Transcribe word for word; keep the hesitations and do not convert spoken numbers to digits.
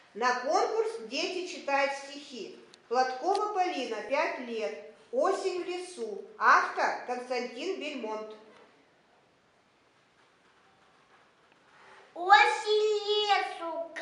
На конкурс дети читают стихи. Платкова Полина, пять лет. «Осень в лесу». Автор Константин Бельмонт. Осень лесу